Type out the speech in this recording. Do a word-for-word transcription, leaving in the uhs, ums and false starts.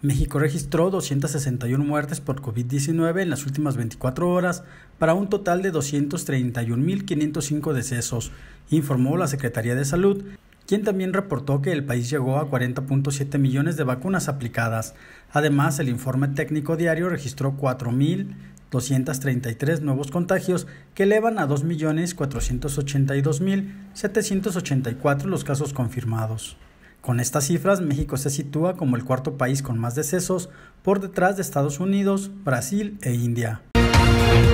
México registró doscientas sesenta y una muertes por COVID diecinueve en las últimas veinticuatro horas, para un total de doscientos treinta y un mil quinientos cinco decesos, informó la Secretaría de Salud, quien también reportó que el país llegó a cuarenta punto siete millones de vacunas aplicadas. Además, el informe técnico diario registró cuatro mil doscientos treinta y tres nuevos contagios, que elevan a dos millones cuatrocientos ochenta y dos mil setecientos ochenta y cuatro los casos confirmados. Con estas cifras, México se sitúa como el cuarto país con más decesos, por detrás de Estados Unidos, Brasil e India.